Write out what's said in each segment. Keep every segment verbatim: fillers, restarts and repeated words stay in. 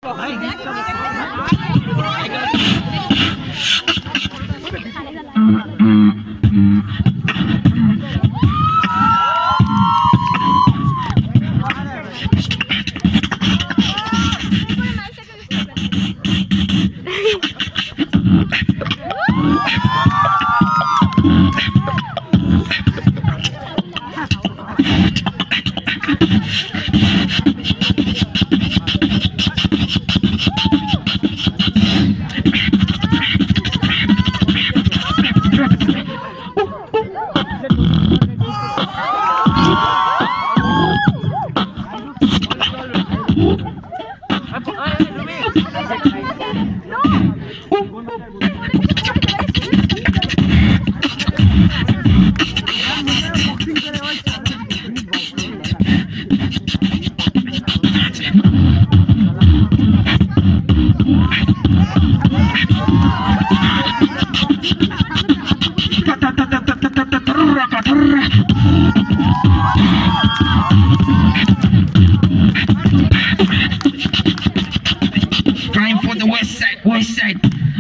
Trying for the west side, west side.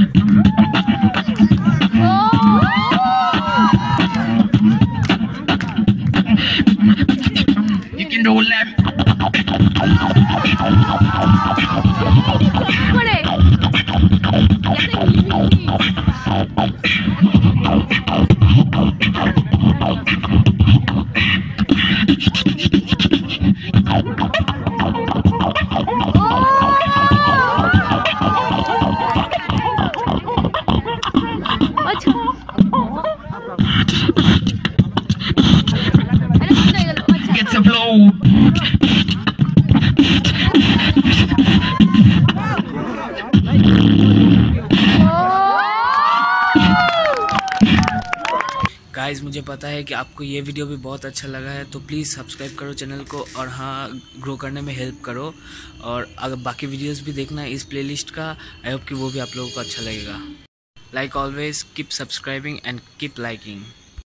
You can do left. Get some flow. Guys मुझे पता है कि आपको ये वीडियो भी बहुत अच्छा लगा है, तो प्लीज़ सब्सक्राइब करो चैनल को और हाँ ग्रो करने में हेल्प करो। और अगर बाकी वीडियोस भी देखना है इस प्लेलिस्ट का, आई होप कि वो भी आप लोगों को अच्छा लगेगा। Like always keep subscribing and keep liking.